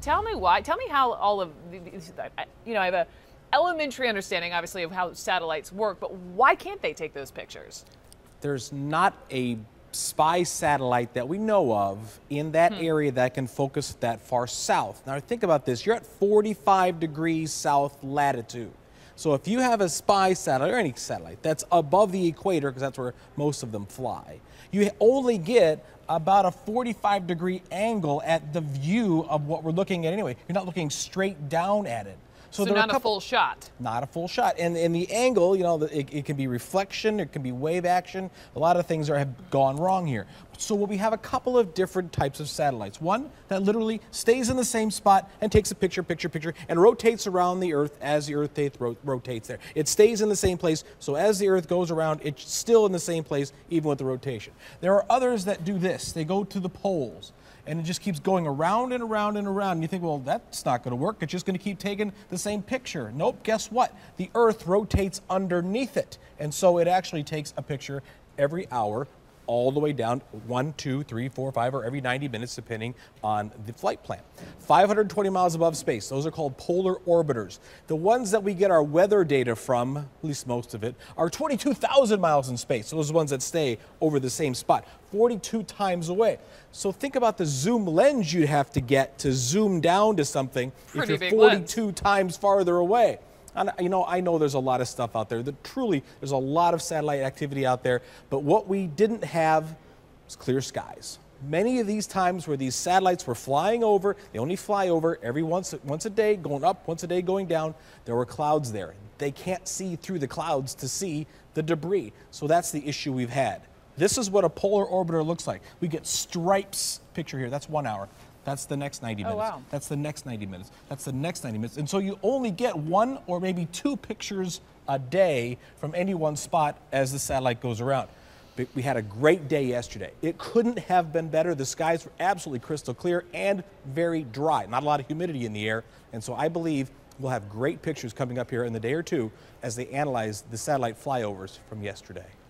Tell me why. Tell me how all of these, I have a elementary understanding, obviously, of how satellites work, but why can't they take those pictures? There's not a spy satellite that we know of in that area that can focus that far south. Now think about this, you're at 45 degrees south latitude. So if you have a spy satellite, or any satellite, that's above the equator, because that's where most of them fly, you only get about a 45-degree angle at the view of what we're looking at anyway. You're not looking straight down at it. So not a full shot. Not a full shot. And the angle, it can be reflection, it can be wave action. A lot of things have gone wrong here. So we have a couple of different types of satellites. One that literally stays in the same spot and takes a picture, and rotates around the Earth as the Earth rotates there. It stays in the same place, so as the Earth goes around, it's still in the same place, even with the rotation. There are others that do this. They go to the poles, and it just keeps going around and around and around. And you think, well, that's not going to work. It's just going to keep taking the same picture. Nope, guess what? The Earth rotates underneath it. And so it actually takes a picture every hour, all the way down 1, 2, 3, 4, 5, or every 90 minutes, depending on the flight plan. 520 miles above space. Those are called polar orbiters. The ones that we get our weather data from, at least most of it, are 22,000 miles in space. Those are the ones that stay over the same spot, 42 times away. So think about the zoom lens you'd have to get to zoom down to something if you're 42 times farther away. And, I know there's a lot of stuff out there. There's a lot of satellite activity out there, but what we didn't have was clear skies. Many of these times where these satellites were flying over, they only fly over every once a day, going up, once a day going down, there were clouds there. They can't see through the clouds to see the debris. So that's the issue we've had. This is what a polar orbiter looks like. We get stripes, picture here, that's 1 hour. That's the next 90 minutes. Oh, wow. That's the next 90 minutes. That's the next 90 minutes. And so you only get 1 or maybe 2 pictures a day from any one spot as the satellite goes around. But we had a great day yesterday. It couldn't have been better. The skies were absolutely crystal clear and very dry. Not a lot of humidity in the air. And so I believe we'll have great pictures coming up here in the day or two as they analyze the satellite flyovers from yesterday.